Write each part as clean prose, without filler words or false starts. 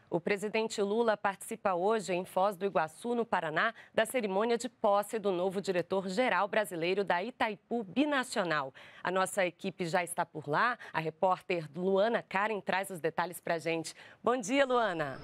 O presidente Lula participa hoje em Foz do Iguaçu, no Paraná, da cerimônia de posse do novo diretor-geral brasileiro da Itaipu Binacional. A nossa equipe já está por lá. A repórter Luana Karen traz os detalhes para a gente. Bom dia, Luana.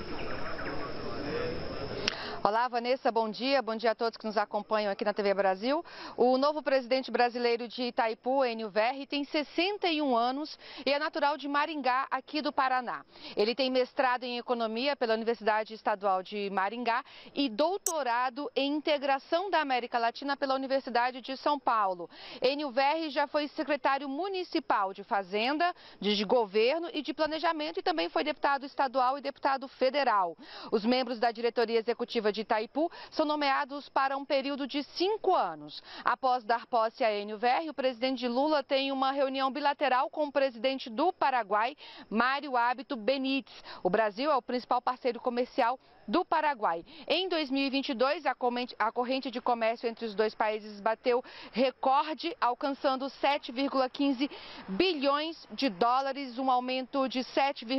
Olá, Vanessa, bom dia. Bom dia a todos que nos acompanham aqui na TV Brasil. O novo presidente brasileiro de Itaipu, Enio Verri, tem 61 anos e é natural de Maringá, aqui do Paraná. Ele tem mestrado em Economia pela Universidade Estadual de Maringá e doutorado em Integração da América Latina pela Universidade de São Paulo. Enio Verri já foi secretário municipal de Fazenda, de Governo e de Planejamento e também foi deputado estadual e deputado federal. Os membros da diretoria executiva de Itaipu são nomeados para um período de 5 anos. Após dar posse a Enio Verri, o presidente Lula tem uma reunião bilateral com o presidente do Paraguai, Mário Abdo Benítez. O Brasil é o principal parceiro comercial do Paraguai. Em 2022, a corrente de comércio entre os dois países bateu recorde, alcançando 7,15 bilhões de dólares, um aumento de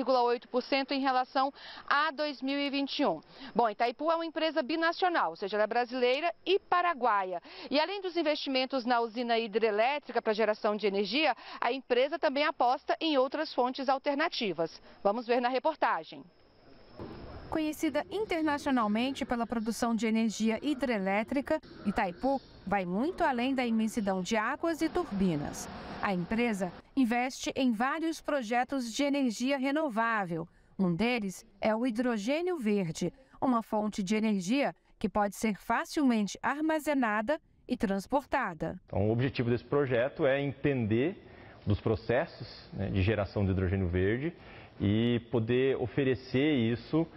7,8% em relação a 2021. Bom, Itaipu é uma empresa binacional, ou seja, ela é brasileira e paraguaia. E além dos investimentos na usina hidrelétrica para geração de energia, a empresa também aposta em outras fontes alternativas. Vamos ver na reportagem. Conhecida internacionalmente pela produção de energia hidrelétrica, Itaipu vai muito além da imensidão de águas e turbinas. A empresa investe em vários projetos de energia renovável. Um deles é o hidrogênio verde, uma fonte de energia que pode ser facilmente armazenada e transportada. Então, o objetivo desse projeto é entender dos processos de geração de hidrogênio verde e poder oferecer isso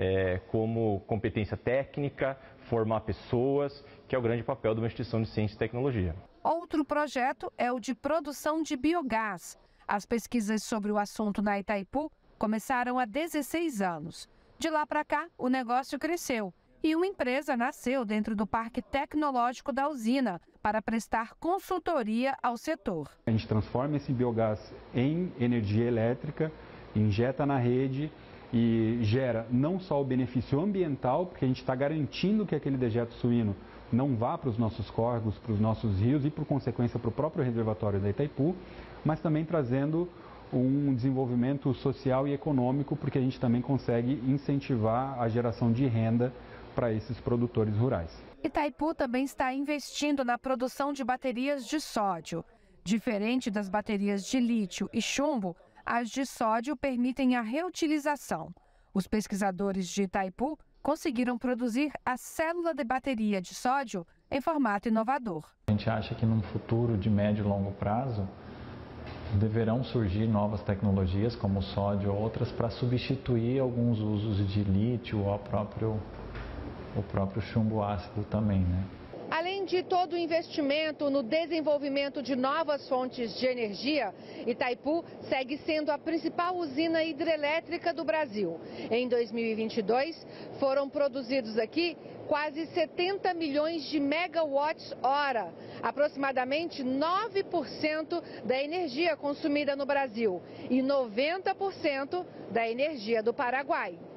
como competência técnica, formar pessoas, que é o grande papel de uma instituição de ciência e tecnologia. Outro projeto é o de produção de biogás. As pesquisas sobre o assunto na Itaipu começaram há 16 anos. De lá para cá, o negócio cresceu e uma empresa nasceu dentro do parque tecnológico da usina para prestar consultoria ao setor. A gente transforma esse biogás em energia elétrica, injeta na rede e gera não só o benefício ambiental, porque a gente está garantindo que aquele dejeto suíno não vá para os nossos córregos, para os nossos rios e, por consequência, para o próprio reservatório da Itaipu, mas também trazendo um desenvolvimento social e econômico, porque a gente também consegue incentivar a geração de renda para esses produtores rurais. Itaipu também está investindo na produção de baterias de sódio. Diferente das baterias de lítio e chumbo, as de sódio permitem a reutilização. Os pesquisadores de Itaipu conseguiram produzir a célula de bateria de sódio em formato inovador. A gente acha que num futuro de médio e longo prazo deverão surgir novas tecnologias como o sódio ou outras para substituir alguns usos de lítio ou o próprio chumbo ácido também, né? Além de todo o investimento no desenvolvimento de novas fontes de energia, Itaipu segue sendo a principal usina hidrelétrica do Brasil. Em 2022, foram produzidos aqui quase 70 milhões de megawatts-hora, aproximadamente 9% da energia consumida no Brasil e 90% da energia do Paraguai.